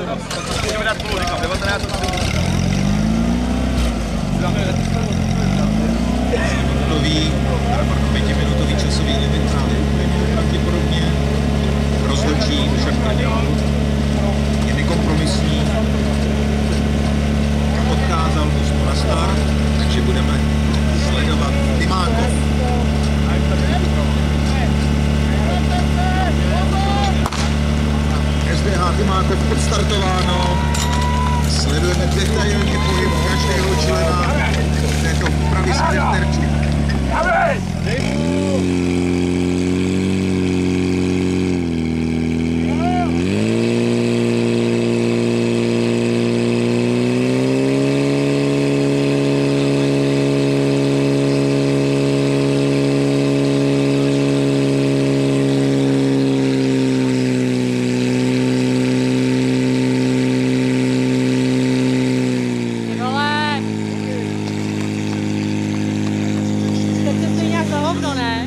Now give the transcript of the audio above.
Můžeme dát spolu, říkám, 19. Nový 5minutový časový limit pravděpodobně rozhodčí však je nekompromisní. Odkázal Mostu na start, takže budeme sledovat Tymákov. SDH Tymákov odstartováno. Sledujeme detailně pohyb každého člena této pravý sprinterky. Za hovno, ne?